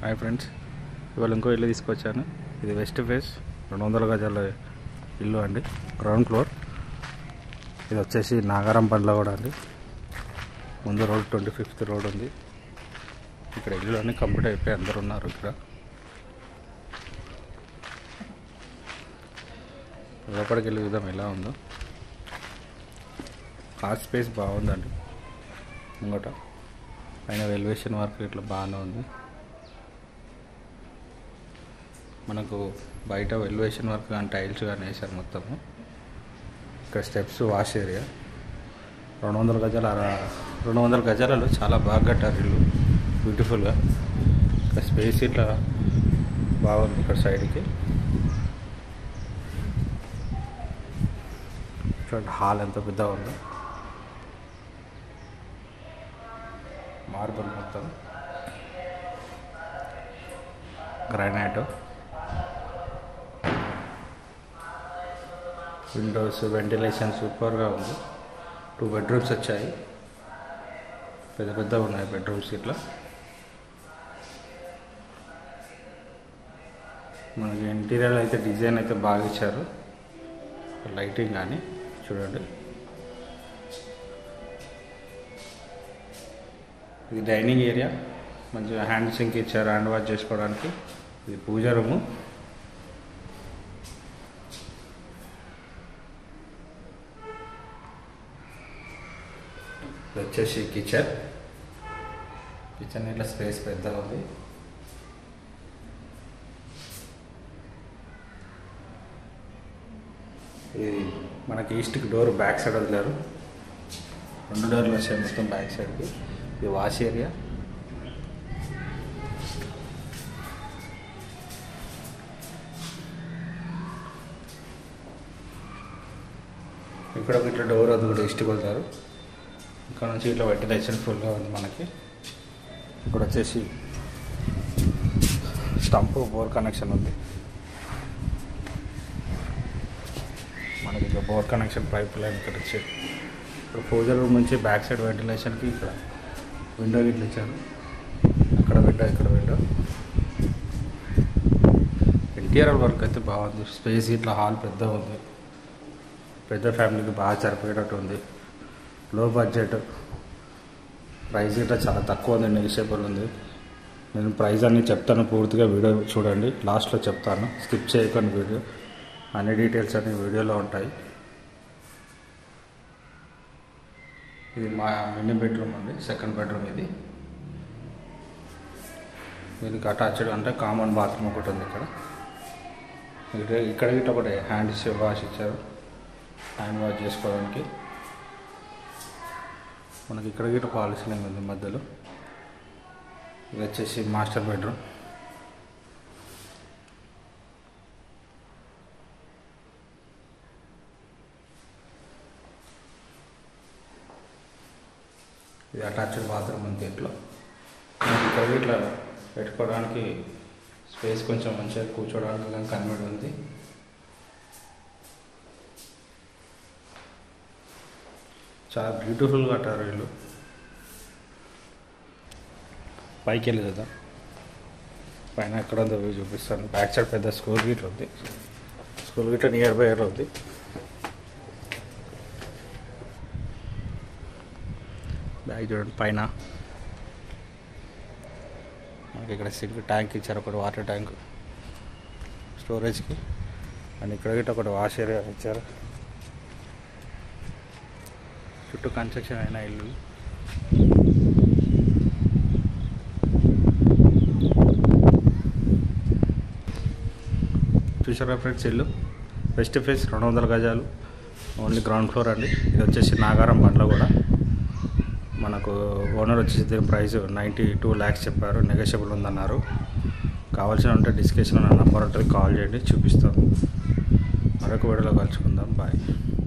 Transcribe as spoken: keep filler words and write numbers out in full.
Hi friends, ఇవాళ ఇంకో ఇల్లు తీసుకొచ్చాను. ఇది వెస్ట్ ఫేస్ రెండు వందల గజాల ఇల్లు అండి, గ్రౌండ్ ఫ్లోర్. ఇది వచ్చేసి నాగారం బండ్ల కూడా అండి. ముందు రోడ్ ట్వంటీ ఫిఫ్త్ రోడ్ ఉంది. ఇక్కడ ఇల్లు అన్నీ కంప్లీట్ అయిపోయి అందరు ఉన్నారు. ఇక్కడ లోపలికి వెళ్ళే విధం ఎలా ఉందో, కార్ స్పేస్ బాగుందండి. ముంగట పైన ఎలివేషన్ వర్క్ ఇట్లా బాగానే ఉంది. మనకు బయట ఎలివేషన్ వర్క్ కానీ టైల్స్ కానీ వేసారు మొత్తము. ఇక్కడ స్టెప్స్, వాష్ ఏరియా. రెండు వందల గజాల రెండు వందల గజాలలో చాలా బాగా కట్టారు ఇల్లు, బ్యూటిఫుల్గా. ఇక్కడ స్పేస్ ఇట్లా బాగుంది. ఇక్కడ సైడ్కి చూడండి, హాల్ ఎంత పెద్దగా ఉందో. మార్బుల్ మొత్తం, గ్రానైట్, విండోస్, వెంటిలేషన్ సూపర్గా ఉంది. టూ బెడ్రూమ్స్ వచ్చాయి, పెద్ద పెద్దగా ఉన్నాయి బెడ్రూమ్స్. ఇట్లా మనకి ఇంటీరియర్ అయితే డిజైన్ అయితే బాగా ఇచ్చారు. లైటింగ్ కానీ చూడండి. ఇది డైనింగ్ ఏరియా, మంచిగా హ్యాండ్ సింక్ ఇచ్చారు హ్యాండ్ వాష్ చేసుకోవడానికి. ఇది పూజ రూము. ఇది వచ్చేసి కిచెన్. కిచెన్ ఇట్లా స్పేస్ పెద్దగా ఉంది. ఇది మనకి ఈస్ట్కి డోర్ బ్యాక్ సైడ్ వదిలేరు. రెండు డోర్లు వచ్చాయి మొత్తం బ్యాక్ సైడ్కి. ఇది వాష్ ఏరియా. ఇక్కడ ఒక ఇట్లా డోర్ అది కూడా ఈస్ట్కి వదిలేరు. ఇక్కడ నుంచి ఇట్లా వెంటిలేషన్ ఫుల్గా ఉంది మనకి. ఇక్కడ వచ్చేసి స్టంప్ బోర్ కనెక్షన్ ఉంది మనకి. ఇక్కడ బోర్ కనెక్షన్ పైప్ లైన్ ఇక్కడ వచ్చేది. ఇప్పుడు పూజ రూమ్ నుంచి బ్యాక్ సైడ్ వెంటిలేషన్కి ఇక్కడ విండో ఇట్లా ఇచ్చారు. అక్కడ విండో, ఇక్కడ విండో. ఇంటీరియర్ వర్క్ అయితే బాగుంది. స్పేస్ ఇట్లా హాల్ పెద్ద ఉంది. పెద్ద ఫ్యామిలీకి బాగా సరిపోయేటట్టు ఉంది. లో బడ్జెట్, ప్రైస్ ఇట్లా చాలా తక్కువ ఉంది, నెగిషియబుల్ ఉంది. నేను ప్రైస్ అన్నీ చెప్తాను, పూర్తిగా వీడియో చూడండి, లాస్ట్లో చెప్తాను, స్కిప్ చేయకండి వీడియో. అన్ని డీటెయిల్స్ అన్ని వీడియోలో ఉంటాయి. ఇది మా మినీ బెడ్రూమ్ అండి, సెకండ్ బెడ్రూమ్. ఇది దీనికి అటాచ్డ్ అంటే కామన్ బాత్రూమ్ ఒకటి ఉంది ఇక్కడ. ఇక్కడ గిట్ట ఒకటి హ్యాండ్ వాష్ ఇచ్చారు, హ్యాండ్ వాష్ చేసుకోవడానికి. మనకి ఇక్కడ గిట్ట పాలిసీ ఉంది మధ్యలో. ఇది వచ్చేసి మాస్టర్ బెడ్రూమ్. ఇది అటాచ్డ్ బాత్రూమ్ ఉంది. ఇంట్లో ఇక్కడ ఇట్లా పెట్టుకోవడానికి స్పేస్ కొంచెం మంచిగా కూర్చోవడానికి కానీ కన్వీనియంట్ ఉంది. చాలా బ్యూటిఫుల్గా కట్టారు వీళ్ళు. పైకి వెళ్ళి కదా, పైన ఎక్కడ ఉందో చూపిస్తాను. బ్యాక్ సైడ్ పెద్ద స్కూల్ గిట్ల ఉంది. స్కూల్ గిట్ల నియర్ బై ఎక్కడ ఉంది. బ్యాక్ చూడండి, పైన మనకి ఇక్కడ సింక్ ట్యాంక్ ఇచ్చారు, ఒకటి వాటర్ ట్యాంక్ స్టోరేజ్కి. అండ్ ఇక్కడ గిట్ట ఒకటి వాష్ ఏరియా ఇచ్చారు. చుట్టూ కన్స్ట్రక్షన్ అయిన ఇల్లు. చూసారా ఫ్రెండ్స్, ఇల్లు వెస్ట్ ఫేస్ రెండు వందల గజాలు, ఓన్లీ గ్రౌండ్ ఫ్లోర్ అండి. ఇది వచ్చేసి నాగారం బండ్ల కూడా. మనకు ఓనర్ వచ్చేసి దీని ప్రైస్ నైంటీ టూ ల్యాక్స్ చెప్పారు, నెగోషియబుల్ ఉందన్నారు. కావాల్సిన ఉంటే డిస్కషన్ నా నెంబర్ ఉంటుంది, కాల్ చేయండి, చూపిస్తాం. మరొక వీడియోలో కలుసుకుందాం. బాయ్.